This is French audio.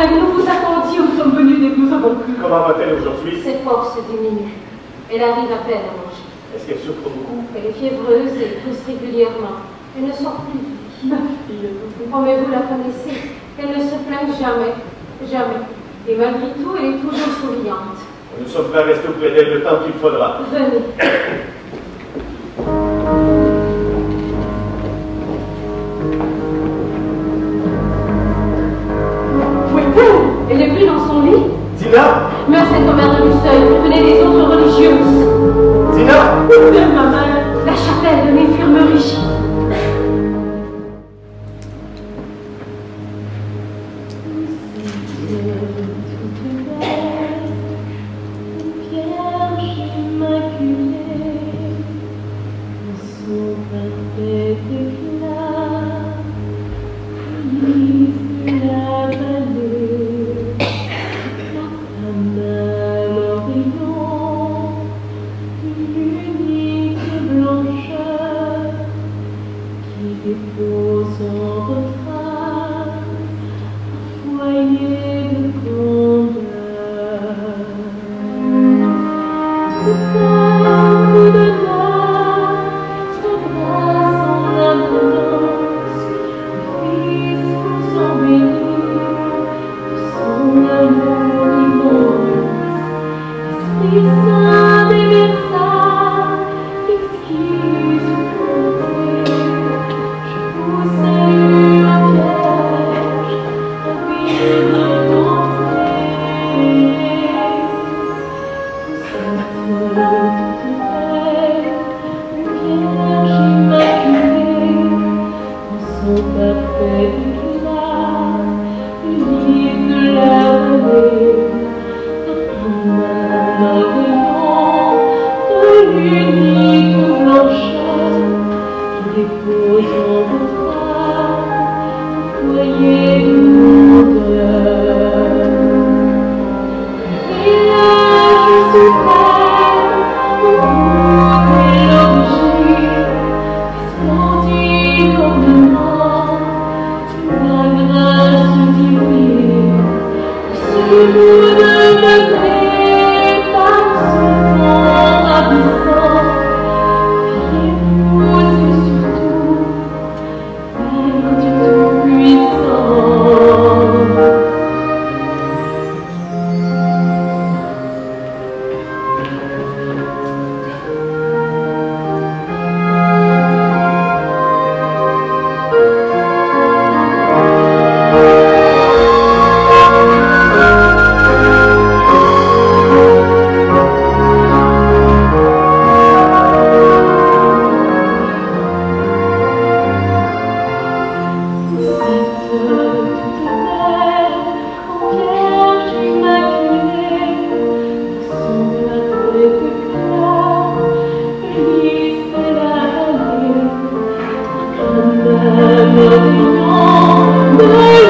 après que nous vous attendions, nous sommes venus dès que nous avons pu. Comment va-t-elle aujourd'hui? Ses forces diminuent. Elle arrive à peine à manger. Est-ce qu'elle souffre beaucoup? Elle est fiévreuse et tousse régulièrement. Elle ne sort plus du lit. Ma fille. Oh, mais vous la connaissez. Elle ne se plaint jamais. Jamais. Et malgré tout, elle est toujours souriante. Nous sommes prêts à rester auprès d'elle le temps qu'il faudra. Venez. Où est-elle? Elle n'est plus dans son lit. Tina? Mère Sainte-Omer de Lusseuil, prévenez les autres religieuses. Tina? Où est ma mère? La chapelle de l'infirmerie. No.